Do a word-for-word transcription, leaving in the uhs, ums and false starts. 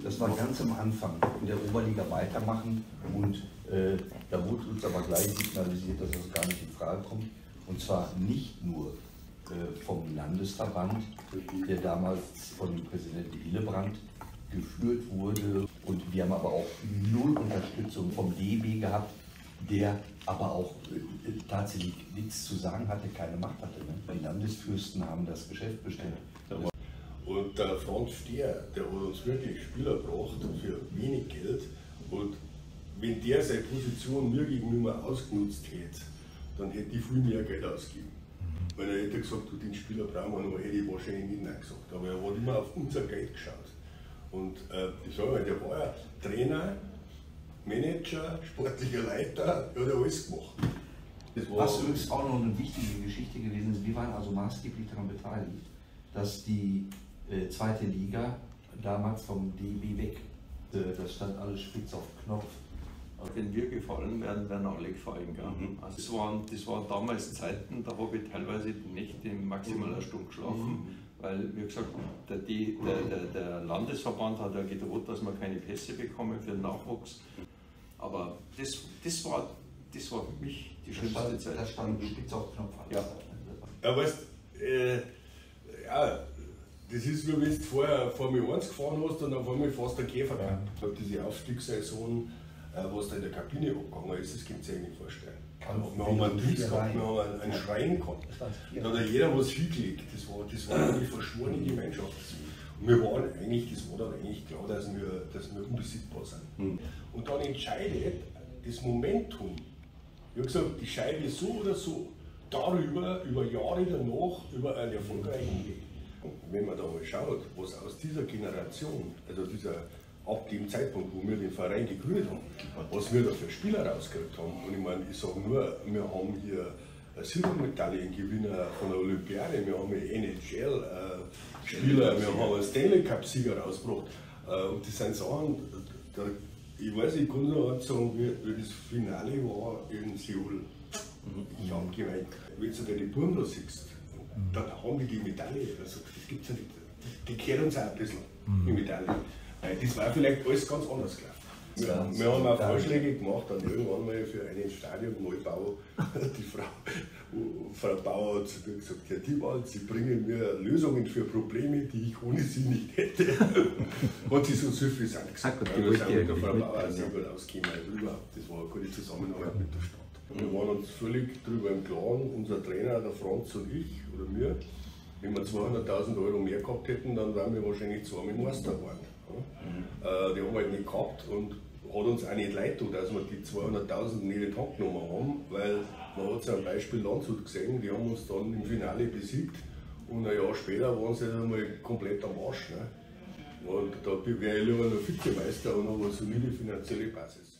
Das war ganz am Anfang, in der Oberliga weitermachen und äh, da wurde uns aber gleich signalisiert, dass das gar nicht in Frage kommt. Und zwar nicht nur äh, vom Landesverband, der damals von dem Präsidenten Hillebrand geführt wurde. Und wir haben aber auch null Unterstützung vom D B gehabt, der aber auch äh, tatsächlich nichts zu sagen hatte, keine Macht hatte. Ne? Die Landesfürsten haben das Geschäft bestimmt. Und der Franz Stehr, der hat uns wirklich Spieler gebracht für wenig Geld. Und wenn der seine Position mir gegenüber ausgenutzt hätte, dann hätte ich viel mehr Geld ausgegeben. Mhm. Weil er hätte gesagt, du, den Spieler brauchen wir noch, hätte ich wahrscheinlich nicht nein gesagt. Aber er hat immer auf unser Geld geschaut. Und äh, ich sage mal, der war ja Trainer, Manager, sportlicher Leiter, der hat ja alles gemacht. Was übrigens auch noch eine wichtige Geschichte gewesen ist, wir waren also maßgeblich daran beteiligt, dass die äh, zweite Liga damals vom D B weg, äh, das stand alles spitz auf Knopf. Wenn wir gefallen werden, werden alle gefallen. Mhm. Also das, waren, das waren damals Zeiten, da habe ich teilweise die Nächte maximal eine Stunde geschlafen, mhm. weil, wie gesagt, der, der, der, der Landesverband hat ja gedroht, dass wir keine Pässe bekommen für den Nachwuchs. Aber das, das, war, das war für mich die schlimmste stand, Zeit. Da stand spitz auf Knopf. Ja, ja weißt äh, ja, das ist nur, wenn du vorher Formel eins gefahren hast und auf einmal fast der Käfer rein. Ja. Diese Aufstiegssaison, was da in der Kabine abgegangen ist, das könnt ihr euch nicht vorstellen. Wir haben einen Dings gehabt, wir haben einen Schrein gehabt. Da hat ja jeder was hingelegt. Das war, das war eine verschworene Gemeinschaft. Und wir waren eigentlich, das war dann eigentlich klar, dass wir, dass wir unbesiegbar sind. Mhm. Und dann entscheidet das Momentum. Ich habe gesagt, die Scheibe so oder so, darüber, über Jahre danach, über einen erfolgreichen Weg. Und wenn man da mal schaut, was aus dieser Generation, also dieser ab dem Zeitpunkt, wo wir den Verein gegründet haben, was wir da für Spieler rausgekriegt haben. Und ich meine, ich sage nur, wir haben hier Silbermedaillengewinner von der Olympiade, wir haben hier N H L-Spieler, wir haben einen Stanley Cup-Sieger rausgebracht. Und das sind Sachen, da, ich weiß, ich kann nur sagen, wie das Finale war in Seoul. Ich habe gemeint, wenn du da die Buben da siehst, dann haben die die Medaille. Also, das gibt es ja nicht. Die kehren uns auch ein bisschen, die Medaille. Das war vielleicht alles ganz anders gelaufen. Wir, ja, wir haben auch Vorschläge gemacht, dann irgendwann mal für einen Stadionneubau. Die Frau, Frau Bauer hat zu mir gesagt, Herr Thiebald, Sie bringen mir Lösungen für Probleme, die ich ohne Sie nicht hätte. Hat sie so suffisant gesagt. Gut, wir sind mit der Frau Bauer sehr gut ausgekommen. Das war eine gute Zusammenarbeit mit der Stadt. Wir waren uns völlig darüber im Klaren, unser Trainer, der Franz und ich, oder wir, wenn wir zweihunderttausend Euro mehr gehabt hätten, dann wären wir wahrscheinlich zweimal Meister geworden. Ja? Mhm. Die haben wir halt nicht gehabt und hat uns auch nicht leid tun, dass wir die zweihunderttausend nicht in die Hand genommen haben, weil man hat ja ein Beispiel Landshut gesehen, die haben uns dann im Finale besiegt und ein Jahr später waren sie dann einmal komplett am Arsch. Ne? Und da wäre ich lieber noch Vizemeister und habe eine solide finanzielle Basis.